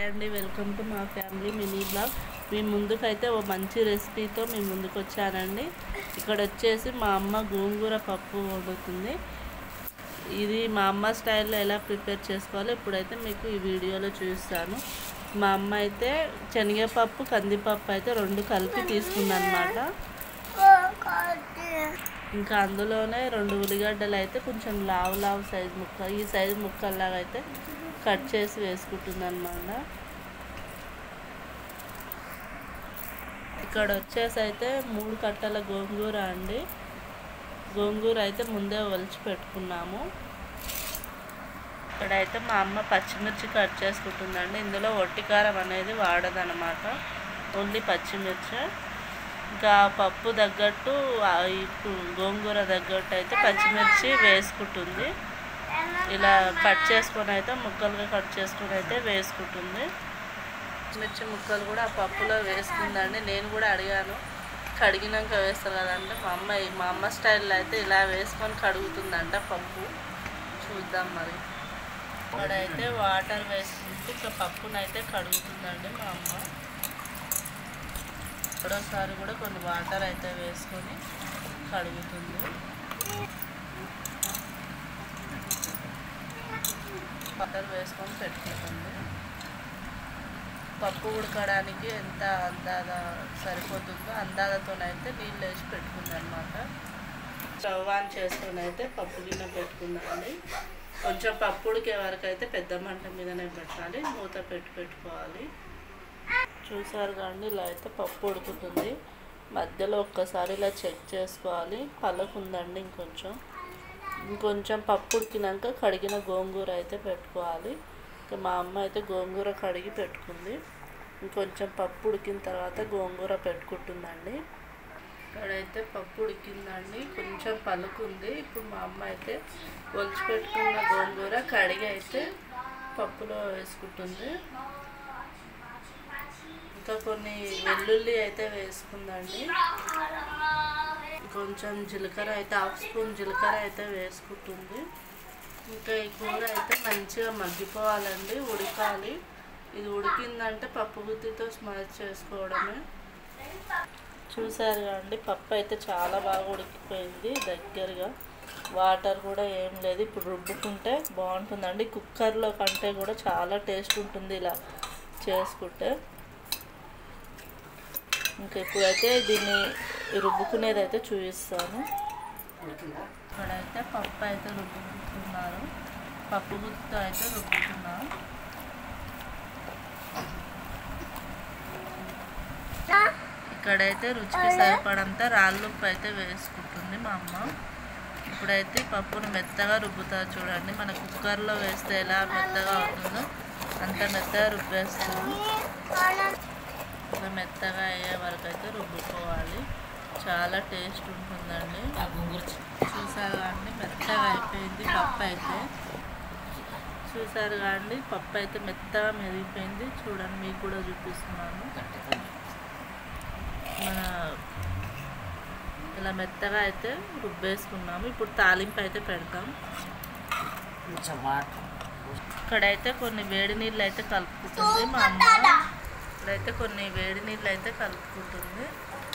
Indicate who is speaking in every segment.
Speaker 1: Hi అండి, welcome to మా family mini blog. మీ ముందుకైతే ఓ మంచి రెసిపీతో మీ ముందుకు వచ్చానండి. ఇక్కడ వచ్చేసి మా అమ్మ గోంగూర పప్పు వండుతుంది. ఇది మా అమ్మ స్టైల్లో ఎలా ప్రిపేర్ చేసుకోవాలో ఇప్పుడైతే మీకు ఈ వీడియోలో చూపిస్తాను. మా అమ్మ అయితే శనగపప్పు కందిపప్పు అయితే రెండు కలిపి తీసుకుందన్నమాట. ఇంకా అందులోనే 2 ఉల్లిగడ్డలు అయితే కొంచెం లావు సైజు ముక్క, ఈ సైజు ముక్కల్లాగా అయితే కట్ చేసి వేసుకుంటుంది అన్నమాట. ఇక్కడ వచ్చేసి అయితే 3 కట్టల గోంగూర అండి. గోంగూర అయితే ముందే ఒలిచి పెట్టుకున్నాము. ఇక్కడైతే మా అమ్మ పచ్చిమిర్చి కట్ చేసుకుంటుందండి. ఇందులో ఒట్టికారం అనేది వాడదన్నమాట, ఓన్లీ పచ్చిమిర్చి. ఇంకా పప్పు తగ్గట్టు గోంగూర తగ్గట్టు అయితే పచ్చిమిర్చి వేసుకుంటుంది. ఇలా కట్ చేసుకొని అయితే ముక్కలుగా కట్ చేసుకొని అయితే వేసుకుంటుంది. పచ్చిమిర్చి ముక్కలు కూడా ఆ పప్పులో వేసుకుందండి. నేను కూడా అడిగాను, కడిగినాక వేస్తారు కదంటే మా అమ్మ స్టైల్లో అయితే ఇలా వేసుకొని కడుగుతుందంట పప్పు. చూద్దాం మరి. ఇక్కడైతే వాటర్ వేసుకుంటూ ఇక పప్పునైతే కడుగుతుందండి మా అమ్మ. ఇక్కడోసారి కూడా కొన్ని వాటర్ అయితే వేసుకొని కడుగుతుంది. వాటర్ వేసుకొని పెట్టుకుంటుంది. పప్పు ఉడకడానికి ఎంత అందాజ సరిపోతుందో అందాజతోనైతే నీళ్ళు వేసి పెట్టుకుంది అనమాట. స్టవ్ ఆన్ చేసుకొని అయితే పప్పు గిన్నె పెట్టుకుందండి. కొంచెం పప్పు ఉడికే వరకు అయితే పెద్ద మంట మీదనే పెట్టాలి, మూత పెట్టుకోవాలి. చూసారు కానీ ఇలా అయితే పప్పు ఉడుకుతుంది. మధ్యలో ఒక్కసారి ఇలా చెక్ చేసుకోవాలి, పలుకుందండి. ఇంకొంచెం పప్పు ఉడికినాక కడిగిన గోంగూర అయితే పెట్టుకోవాలి. మా అమ్మ అయితే గోంగూర కడిగి పెట్టుకుంది. ఇంకొంచెం పప్పు ఉడికిన తర్వాత గోంగూర పెట్టుకుంటుందండి. ఇక్కడైతే పప్పు ఉడికిందండి, కొంచెం పలుకుంది. ఇప్పుడు మా అమ్మ అయితే ఒలిచి పెట్టుకున్న గోంగూర కడిగి అయితే పప్పులో వేసుకుంటుంది. ఇంకా కొన్ని వెల్లుల్లి అయితే వేసుకుందండి. కొంచెం జీలకర్ర అయితే 1/2 స్పూన్ జీలకర్ర అయితే వేసుకుంటుంది. ఇంకా ఈ కూర అయితే మంచిగా మగ్గిపోవాలండి, ఉడకాలి. ఇది ఉడికిందంటే పప్పు గుత్తితో స్మాష్ చేసుకోవడమే. చూసారు కదండి, పప్పు అయితే చాలా బాగా ఉడికిపోయింది దగ్గరగా. వాటర్ కూడా ఏం లేదు. ఇప్పుడు రుబ్బుకుంటే బాగుంటుందండి. కుక్కర్లో కంటే కూడా చాలా టేస్ట్ ఉంటుంది ఇలా చేసుకుంటే. ఇంకా ఇప్పుడైతే దీన్ని రుబ్బుకునేది అయితే చూపిస్తాను. ఇక్కడైతే పప్పు అయితే రుబ్బుతున్నారు, పప్పు గుత్తితో అయితే రుబ్బుతున్నారు. ఇక్కడైతే రుచికి సరిపడంత రాళ్ళుప్పు అయితే వేసుకుంటుంది మా అమ్మ. ఇప్పుడైతే పప్పును మెత్తగా రుబ్బుతారు చూడండి. మన కుక్కర్లో వేస్తే ఎలా మెత్తగా అవుతుందో అంత మెత్తగా రుబ్బేస్తుంది. మెత్తగా అయ్యే వరకు అయితే రుబ్బుకోవాలి. చాలా టేస్ట్ ఉంటుందండి. చూసారు కానీ మెత్తగా అయిపోయింది పప్పు అయితే. చూసారు కానీ పప్పు అయితే మెత్తగా మెరిగిపోయింది. చూడండి, మీకు కూడా చూపిస్తున్నాను. ఇలా మెత్తగా అయితే రుబ్బేసుకున్నాము. ఇప్పుడు తాలింపు అయితే పెడతాం. ఇక్కడైతే కొన్ని వేడి నీళ్ళు అయితే కలుపుకుంటుంది మా అమ్మ. ఇక్కడైతే కొన్ని వేడి నీళ్ళు అయితే కలుపుకుంటుంది.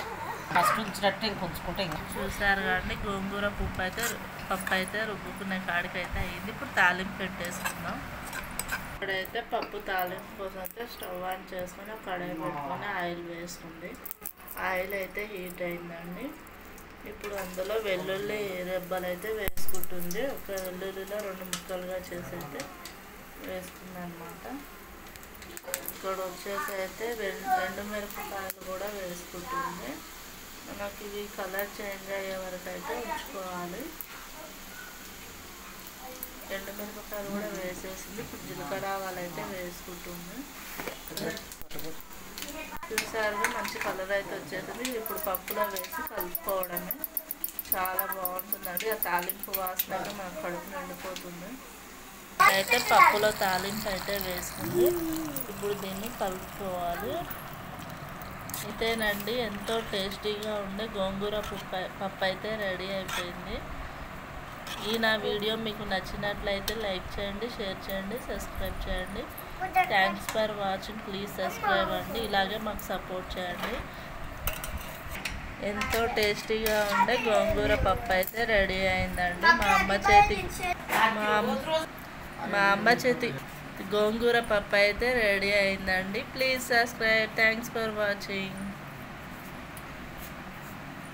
Speaker 1: చూసారు కానీ గోంగూర పప్పు అయితే రుబ్బుకునే కాడికి అయితే అయ్యింది. ఇప్పుడు తాలింపు పెట్టేసుకుందాం. ఇక్కడైతే పప్పు తాలింపు కోసం అయితే స్టవ్ ఆన్ చేసుకొని కడాయి పెట్టుకొని ఆయిల్ వేస్తుంది. ఆయిల్ అయితే హీట్ అయిందండి. ఇప్పుడు అందులో వెల్లుల్లి రెబ్బలు అయితే వేసుకుంటుంది. ఒక వెల్లుల్లిలో 2 ముక్కలుగా చేసి అయితే వేసుకుంది అనమాట. ఇక్కడ వచ్చేసి అయితే 2 మిరపకాయలు కూడా వేసుకుంటుంది. మనకి ఇవి కలర్ చేంజ్ అయ్యే వరకు అయితే ఉంచుకోవాలి. 2 మిరపకాయలు కూడా వేసేసింది. ఇప్పుడు జీలకర్ర ఆవాలు అయితే వేసుకుంటుంది. చూసారు మంచి కలర్ అయితే వచ్చేసింది. ఇప్పుడు పప్పులో వేసి కలుపుకోవడమే. చాలా బాగుంటుందండి. ఆ తాలింపు వాసన అయితే మనకు కడుపు నిండిపోతుంది. అయితే పప్పులో తాలింపు అయితే వేసుకుంది. ఇప్పుడు దీన్ని కలుపుకోవాలి. ఇదేనండి, ఎంతో టేస్టీగా ఉండే గోంగూర పప్పు అయితే రెడీ అయిపోయింది. ఈ నా వీడియో మీకు నచ్చినట్లయితే లైక్ చేయండి, షేర్ చేయండి, సబ్స్క్రైబ్ చేయండి. Thanks for watching. Please subscribe అండి. ఇలాగే మాకు సపోర్ట్ చేయండి. ఎంతో టేస్టీగా ఉండే గోంగూర పప్పు అయితే రెడీ అయిందండి. మా అమ్మ చేతి గోంగూర పప్పు అయితే రెడీ అయిందండి. Please subscribe. Thanks for watching.